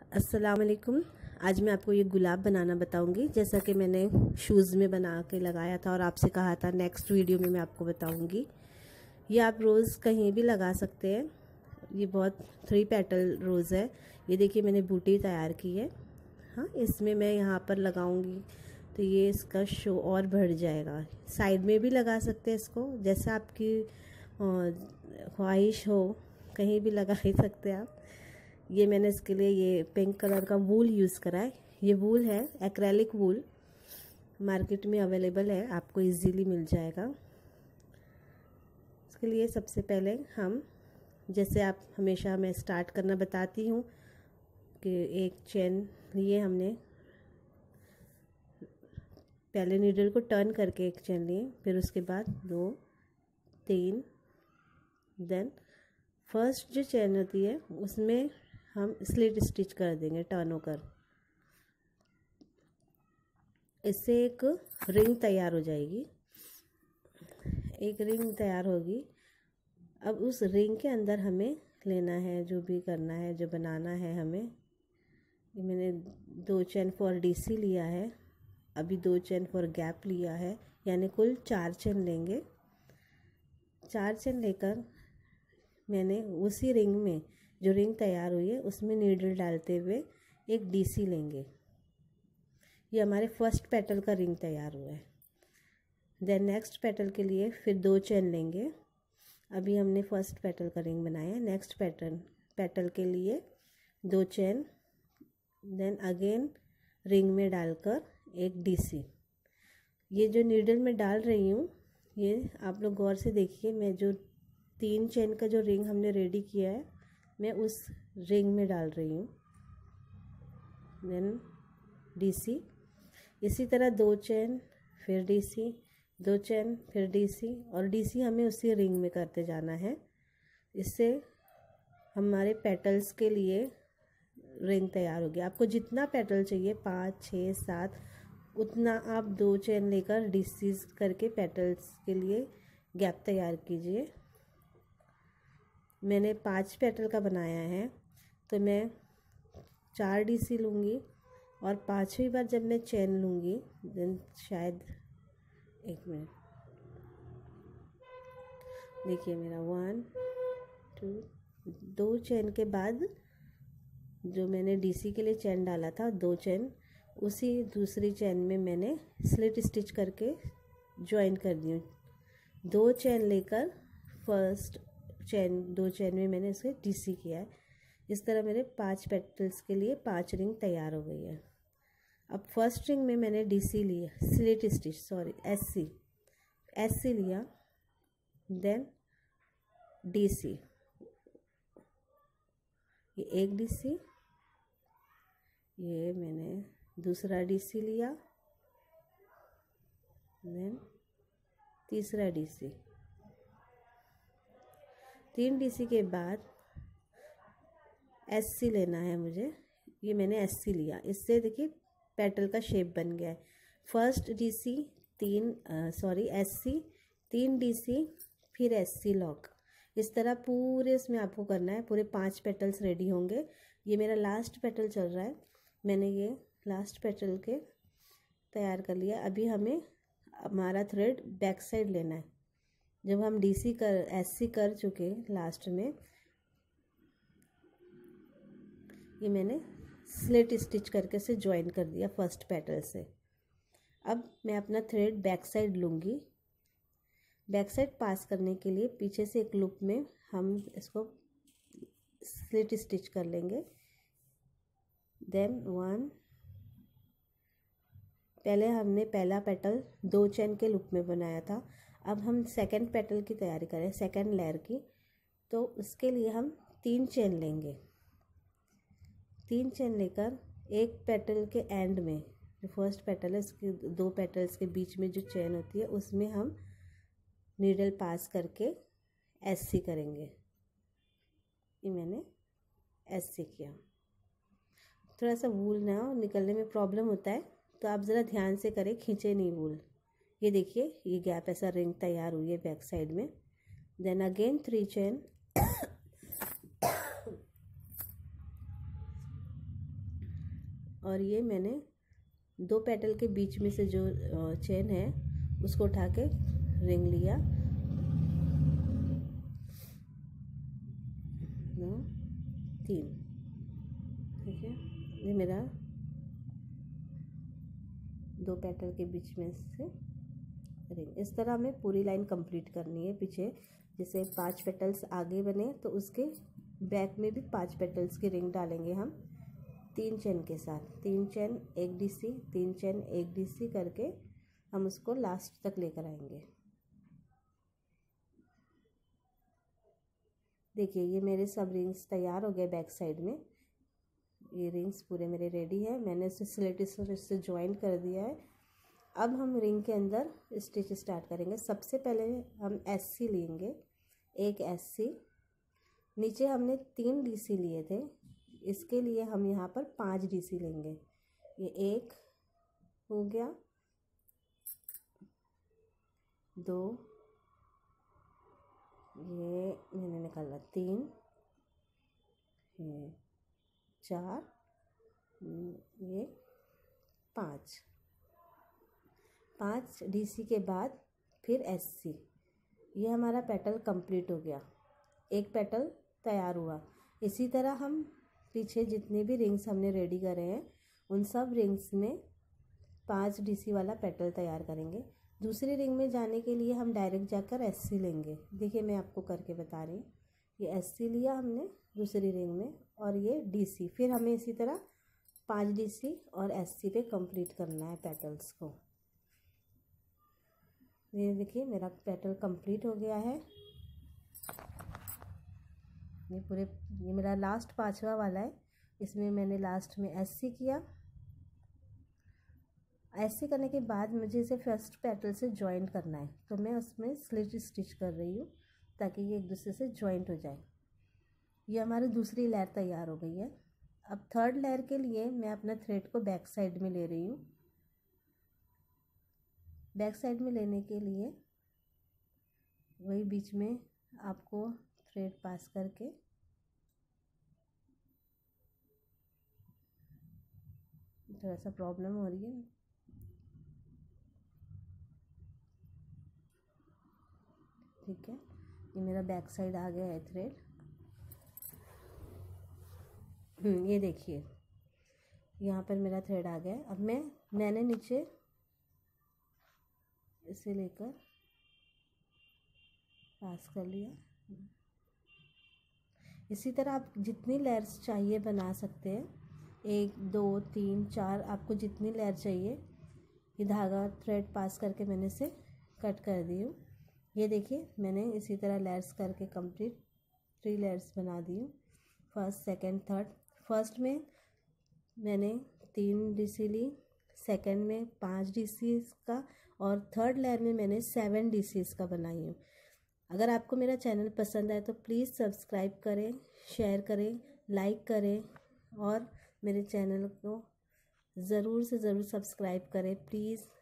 अस्सलाम वालेकुम। आज मैं आपको ये गुलाब बनाना बताऊंगी, जैसा कि मैंने शूज़ में बना के लगाया था और आपसे कहा था नेक्स्ट वीडियो में मैं आपको बताऊंगी। ये आप रोज़ कहीं भी लगा सकते हैं। ये बहुत 3 पेटल रोज़ है। ये देखिए मैंने बूटी तैयार की है। हाँ, इसमें मैं यहाँ पर लगाऊंगी तो ये इसका शो और बढ़ जाएगा। साइड में भी लगा सकते हैं इसको, जैसा आपकी ख्वाहिश हो, कहीं भी लगा ही सकते हैं आप। ये मैंने इसके लिए ये पिंक कलर का वूल यूज़ करा है। ये वूल है एक्रेलिक वूल, मार्केट में अवेलेबल है, आपको इजीली मिल जाएगा। इसके लिए सबसे पहले हम, जैसे आप हमेशा मैं स्टार्ट करना बताती हूँ कि एक चेन लिए हमने, पहले नीडल को टर्न करके एक चेन लिए, फिर उसके बाद 2 3, देन फर्स्ट जो चेन होती है उसमें हम स्लिट स्टिच कर देंगे टर्न होकर। इससे एक रिंग तैयार हो जाएगी, एक रिंग तैयार होगी। अब उस रिंग के अंदर हमें लेना है, जो भी करना है, जो बनाना है हमें। ये मैंने 2 चेन फॉर डीसी लिया है, अभी 2 चेन फॉर गैप लिया है, यानी कुल 4 चेन लेंगे। 4 चेन लेकर मैंने उसी रिंग में, जो रिंग तैयार हुई है उसमें नीडल डालते हुए एक डीसी लेंगे। ये हमारे फर्स्ट पेटल का रिंग तैयार हुआ है। देन नेक्स्ट पेटल के लिए फिर 2 चेन लेंगे। अभी हमने फर्स्ट पेटल का रिंग बनाया है। नेक्स्ट पेटल के लिए 2 चेन, देन अगेन रिंग में डालकर एक डीसी। ये जो नीडल में डाल रही हूँ, ये आप लोग गौर से देखिए, मैं जो 3 चेन का जो रिंग हमने रेडी किया है, मैं उस रिंग में डाल रही हूँ। देन डीसी, इसी तरह 2 चेन फिर डीसी, 2 चेन फिर डीसी, और डीसी हमें उसी रिंग में करते जाना है। इससे हमारे पेटल्स के लिए रिंग तैयार हो गया। आपको जितना पेटल चाहिए, 5 6 7, उतना आप 2 चेन लेकर डीसी करके पेटल्स के लिए गैप तैयार कीजिए। मैंने 5 पेटल का बनाया है तो मैं 4 डीसी लूँगी, और 5वीं बार जब मैं चेन लूँगी, देन शायद, एक मिनट, देखिए मेरा 1 2 2 चेन के बाद जो मैंने डीसी के लिए चेन डाला था, 2 चेन उसी दूसरी चेन में मैंने स्लिट स्टिच करके ज्वाइन कर दी हूँ। 2 चेन लेकर फर्स्ट चेन, 2 चेन में मैंने इसे डीसी किया है। इस तरह मेरे 5 पेटल्स के लिए 5 रिंग तैयार हो गई है। अब फर्स्ट रिंग में मैंने डीसी लिया, स्लिट स्टिच, सॉरी एससी लिया, देन डीसी, ये एक डीसी, ये मैंने दूसरा डीसी लिया, देन तीसरा डीसी। 3 डीसी के बाद एससी लेना है मुझे, ये मैंने एससी लिया। इससे देखिए पेटल का शेप बन गया है। फर्स्ट डीसी, एससी, 3 डीसी, फिर एससी लॉक। इस तरह पूरे इसमें आपको करना है, पूरे 5 पेटल्स रेडी होंगे। ये मेरा लास्ट पेटल चल रहा है, मैंने ये लास्ट पेटल के तैयार कर लिया। अभी हमें हमारा थ्रेड बैक साइड लेना है। जब हम एससी कर चुके लास्ट में, ये मैंने स्लिट स्टिच करके से ज्वाइन कर दिया फर्स्ट पेटल से। अब मैं अपना थ्रेड बैक साइड लूँगी। बैक साइड पास करने के लिए पीछे से एक लूप में हम इसको स्लिट स्टिच कर लेंगे। देन 1, पहले हमने पहला पेटल 2 चेन के लूप में बनाया था। अब हम सेकंड पेटल की तैयारी करें, सेकंड लेयर की, तो उसके लिए हम 3 चेन लेंगे। 3 चेन लेकर एक पेटल के एंड में, जो फर्स्ट पेटल है उसके 2 पेटल्स के बीच में जो चेन होती है, उसमें हम नीडल पास करके एससी करेंगे। ये मैंने एससी किया। थोड़ा सा वूल ना हो, निकलने में प्रॉब्लम होता है, तो आप ज़रा ध्यान से करें, खींचे नहीं वूल। ये देखिए ये गैप, ऐसा रिंग तैयार हुई है बैक साइड में। देन अगेन 3 चेन, और ये मैंने 2 पेटल के बीच में से जो चेन है उसको उठा के रिंग लिया। 2 3, ठीक है। ये मेरा 2 पेटल के बीच में से रिंग। इस तरह हमें पूरी लाइन कंप्लीट करनी है। पीछे जैसे 5 पेटल्स आगे बने तो उसके बैक में भी 5 पेटल्स की रिंग डालेंगे हम 3 चेन के साथ। 3 चेन 1 डीसी, 3 चेन 1 डीसी करके हम उसको लास्ट तक लेकर आएंगे। देखिए ये मेरे सब रिंग्स तैयार हो गए बैक साइड में। ये रिंग्स पूरे मेरे रेडी है। मैंने इसे स्लेट से ज्वाइन कर दिया है। अब हम रिंग के अंदर स्टिच स्टार्ट करेंगे। सबसे पहले हम एससी लेंगे, एक एससी। नीचे हमने 3 डीसी लिए थे, इसके लिए हम यहाँ पर 5 डीसी लेंगे। ये 1 हो गया, 2, ये मैंने निकाला 3, ये 4, ये 5 डीसी के बाद फिर एससी। ये हमारा पेटल कंप्लीट हो गया, एक पेटल तैयार हुआ। इसी तरह हम पीछे जितने भी रिंग्स हमने रेडी करे हैं उन सब रिंग्स में 5 डीसी वाला पेटल तैयार करेंगे। दूसरी रिंग में जाने के लिए हम डायरेक्ट जाकर एससी लेंगे। देखिए मैं आपको करके बता रही हूँ। ये एससी लिया हमने दूसरी रिंग में और ये डीसी। फिर हमें इसी तरह 5 डीसी और एससी पे कंप्लीट करना है पेटल्स को। ये देखिए मेरा पेटल कंप्लीट हो गया है। ये मेरा लास्ट 5वां वाला है। इसमें मैंने लास्ट में एससी किया। एससी करने के बाद मुझे इसे फर्स्ट पेटल से ज्वाइन करना है, तो मैं उसमें स्लिट स्टिच कर रही हूँ ताकि ये एक दूसरे से ज्वाइंट हो जाए। ये हमारी दूसरी लेयर तैयार हो गई है। अब थर्ड लेयर के लिए मैं अपना थ्रेड को बैक साइड में ले रही हूँ। बैक साइड में लेने के लिए वही बीच में आपको थ्रेड पास करके थोड़ा सा प्रॉब्लम हो रही है। ठीक है, ये मेरा बैक साइड आ गया है थ्रेड। ये देखिए यहाँ पर मेरा थ्रेड आ गया है। अब मैंने नीचे इसे लेकर पास कर लिया। इसी तरह आप जितनी लेयर्स चाहिए बना सकते हैं, 1 2 3 4, आपको जितनी लेयर चाहिए। ये धागा थ्रेड पास करके मैंने इसे कट कर दी हूँ। ये देखिए मैंने इसी तरह लेयर्स करके कंप्लीट 3 लेयर्स बना दी हूँ। First, second, third. फर्स्ट में मैंने 3 डीसी ली, सेकंड में 5 डीसी का और थर्ड लेयर में मैंने 7 डीसी का बनाई हूँ। अगर आपको मेरा चैनल पसंद आए तो प्लीज़ सब्सक्राइब करें, शेयर करें, लाइक करें और मेरे चैनल को ज़रूर से ज़रूर सब्सक्राइब करें प्लीज़।